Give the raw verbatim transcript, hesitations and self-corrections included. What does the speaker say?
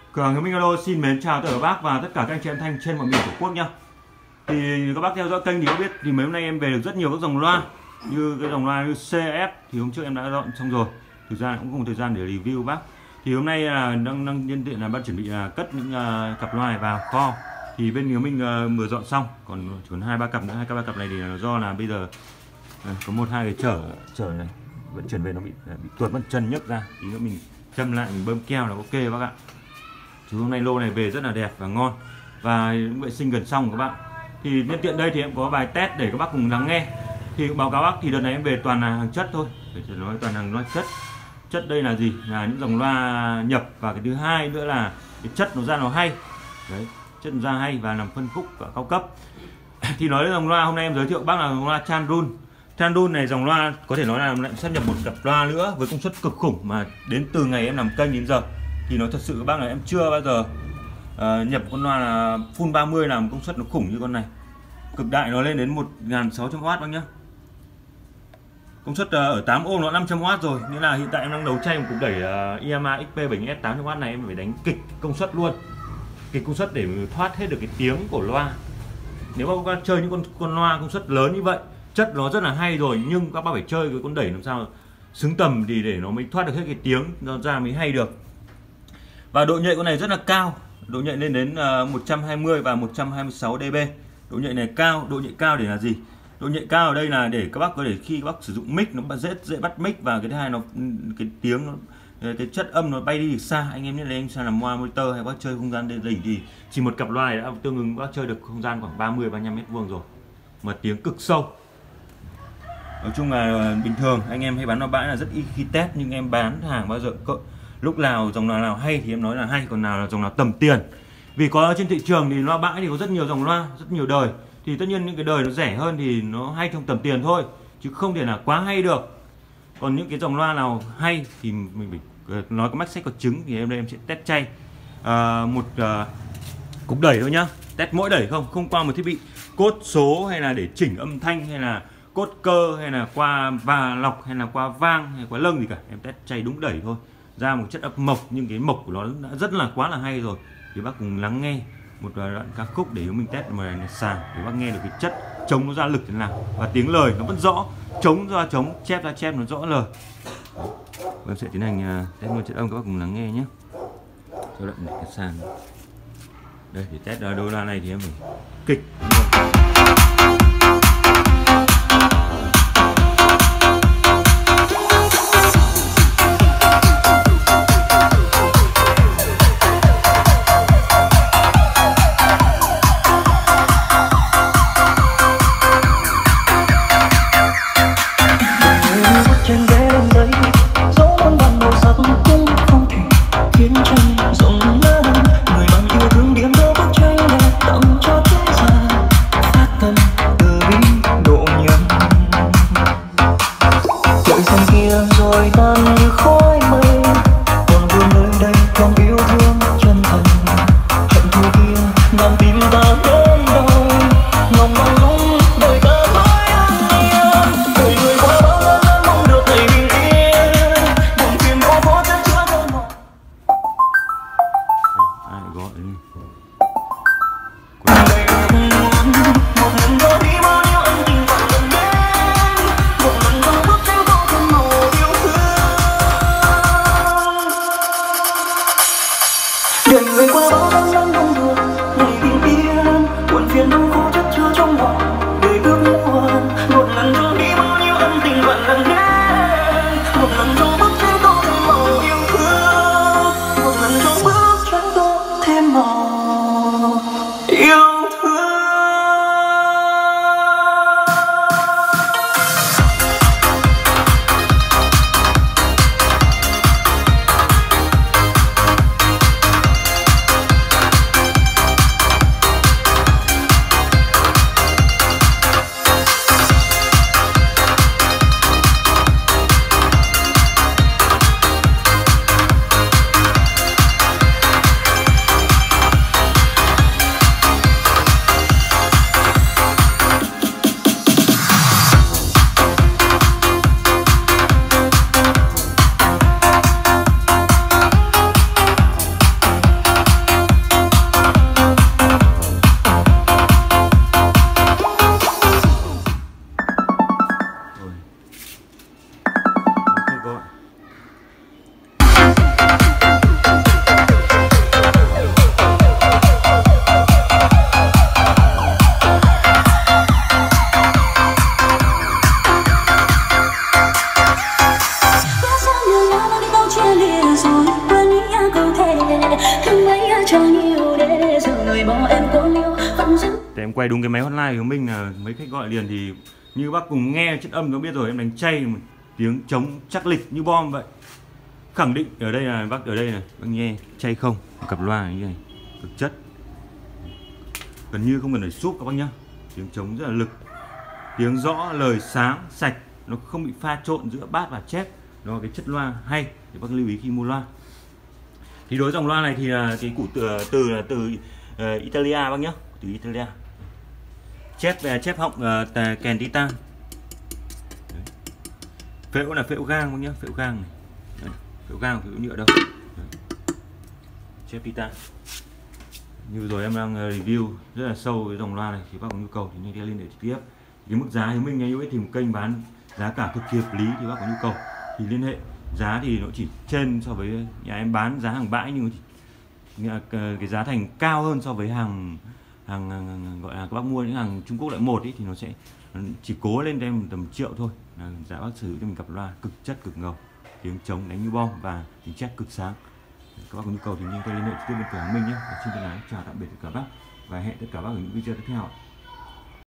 Cửa hàng Hiếu Minh Auto xin mến chào tất cả các bác và tất cả các anh chị em thanh trên mọi miền tổ quốc nhá. Thì các bác theo dõi kênh thì có biết thì mấy hôm nay em về được rất nhiều các dòng loa, như cái dòng loa như xê ép thì hôm trước em đã dọn xong rồi, thực ra cũng không có thời gian để review bác. Thì hôm nay là đang đang nhân tiện là bác chuẩn bị là cất những uh, cặp loa này vào kho. Thì bên Hiếu Minh uh, vừa dọn xong, còn chỉ còn hai ba cặp nữa, hai ba cặp này thì là do là bây giờ uh, có một hai cái chở chở này vẫn chuyển về nó bị bị tuột mất chân nhấc ra, thì nữa mình châm lại mình bơm keo là ok bác ạ. Chứ hôm nay lô này về rất là đẹp và ngon và vệ sinh gần xong các bạn. Thì nhân tiện đây thì em có bài test để các bác cùng lắng nghe. Thì báo cáo bác thì đợt này em về toàn là hàng chất thôi, để nói toàn hàng loa chất. Chất đây là gì? Là những dòng loa nhập, và cái thứ hai nữa là cái chất nó ra nó hay. Đấy, chất nó ra hay và làm phân khúc và cao cấp. Thì nói đến dòng loa hôm nay em giới thiệu bác là dòng loa Chandun. Chandun này dòng loa có thể nói là lại sắp nhập một cặp loa nữa với công suất cực khủng mà đến từ ngày em làm kênh đến giờ thì nói thật sự các bác là em chưa bao giờ uh, nhập con loa là full ba mươi làm công suất nó khủng như con này. Cực đại nó lên đến một nghìn sáu trăm oát bác nhá. Công suất uh, ở tám ôm nó năm trăm oát rồi, nghĩa là hiện tại em đang đấu tranh một cục đẩy uh, i em a ích pê bảy S tám trăm oát này em phải đánh kịch công suất luôn. Kịch công suất để thoát hết được cái tiếng của loa. Nếu mà các bác chơi những con con loa công suất lớn như vậy, chất nó rất là hay rồi, nhưng các bác phải chơi với con đẩy làm sao xứng tầm thì để nó mới thoát được hết cái tiếng nó ra mới hay được. Và độ nhạy con này rất là cao, độ nhạy lên đến uh, một trăm hai mươi và một trăm hai mươi sáu dB. Độ nhạy này cao, độ nhạy cao để là gì? Độ nhạy cao ở đây là để các bác có thể khi các bác sử dụng mic nó dễ dễ bắt mic, và cái thứ hai nó cái tiếng nó, cái chất âm nó bay đi được xa. Anh em biết là anh sang làm loa monitor hay bác chơi không gian đỉnh thì chỉ một cặp loa này đã tương ứng bác chơi được không gian khoảng ba mươi ba mươi lăm mét vuông rồi, mà tiếng cực sâu. Nói chung là bình thường anh em hay bán loa bãi là rất ít khi test, nhưng em bán hàng bao giờ cỡ, lúc nào dòng loa nào hay thì em nói là hay, còn nào là dòng nào tầm tiền. Vì có trên thị trường thì loa bãi thì có rất nhiều dòng loa, rất nhiều đời, thì tất nhiên những cái đời nó rẻ hơn thì nó hay trong tầm tiền thôi, chứ không thể nào quá hay được. Còn những cái dòng loa nào hay thì mình phải nói có mách sách có trứng, thì em đây em sẽ test chay à, một uh, cục đẩy thôi nhá, test mỗi đẩy không, không qua một thiết bị cốt số hay là để chỉnh âm thanh hay là cốt cơ hay là qua và lọc hay là qua vang hay qua lâng gì cả, em test chay đúng đẩy thôi, ra một chất âm mộc, nhưng cái mộc của nó đã rất là quá là hay rồi. Thì bác cùng lắng nghe một đoạn ca khúc để mình test mà này sàn để bác nghe được cái chất trống nó ra lực thế nào, và tiếng lời nó vẫn rõ, trống ra trống, chép ra chép nó rõ lời. Em sẽ tiến hành test một chất âm, các bác cùng lắng nghe nhé. Cho đoạn này cái sàn đây để test đôi loa này thì em phải kịch. Để em quay đúng cái máy hotline của mình là mấy khách gọi liền thì như bác cùng nghe chất âm nó biết rồi, em đánh chay một tiếng trống chắc lịch như bom vậy. Khẳng định ở đây là bác ở đây này, bác nghe chay không, cặp loa như này, thực chất. Gần như không cần phải súp các bác nhá. Tiếng trống rất là lực. Tiếng rõ, lời sáng, sạch, nó không bị pha trộn giữa bát và chép. Đó là cái chất loa hay để bác lưu ý khi mua loa. Thì đối với dòng loa này thì là cái cụm từ từ là từ uh, Italia bác nhá, từ Italia. Chép về chép họng uh, kèn titan. Đấy. Phễu là phễu gang bác nhá, phễu gang này. Đấy. Phễu gang, phễu nhựa đâu. Đấy. Chép titan. Như rồi em đang review rất là sâu cái dòng loa này, thì bác có nhu cầu thì nhanh liên hệ trực tiếp. Cái mức giá thì mình ngay yêu tìm kênh bán giá cả cực kỳ hợp lý thì bác có nhu cầu thì liên hệ. Giá thì nó chỉ trên so với nhà em bán giá hàng bãi, nhưng chỉ, cái giá thành cao hơn so với hàng hàng, hàng gọi là các bác mua những hàng Trung Quốc loại một ý, thì nó sẽ chỉ cố lên em tầm triệu thôi. Là giá bác sử dụng cho mình cặp loa cực chất cực ngầu, tiếng trống đánh như bom và tiếng chép cực sáng. Các bác có nhu cầu thì nhanh tay liên hệ trực tiếp bên cửa hàng mình nhé. Xin thân ái chào tạm biệt tất cả các bác và hẹn tất cả các bác ở những video tiếp theo.